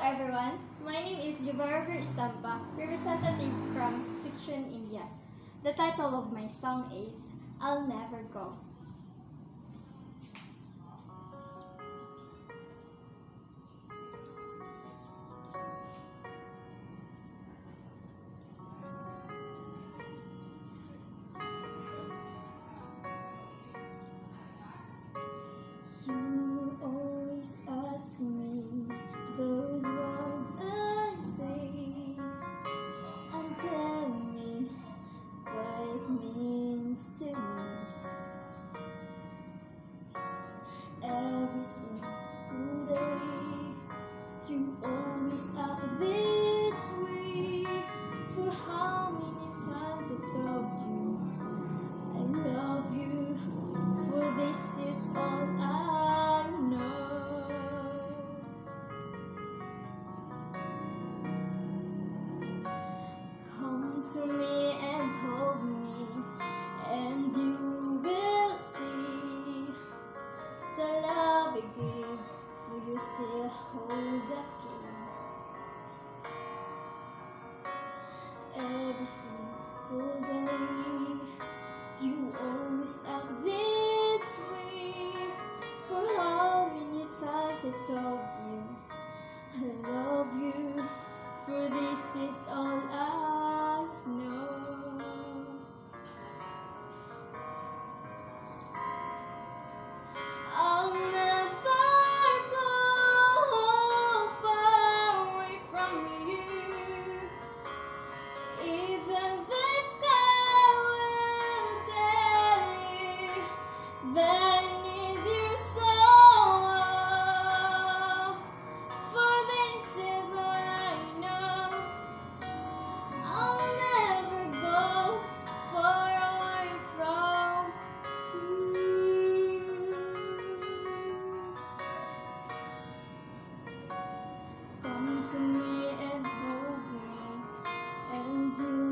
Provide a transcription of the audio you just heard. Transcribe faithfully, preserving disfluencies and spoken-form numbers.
everyone, my name is Jubarver Istampa, representative from Section India. The title of my song is I'll Never Go. You always ask me those words I say, and tell me what it means to me. Every single day, you always act this way. For how many times I told you I love you, for this is all I know. Come to me and hold me, and you will see the love I give, for you still hold the key. Every single day, you always act this way. For how many times I told you I love you, for this is all I know. I'll never go far away from you. Even the sky will tell you that I need you so. For this is all I know. I'll never go far away from you. Come to me and hold me, and you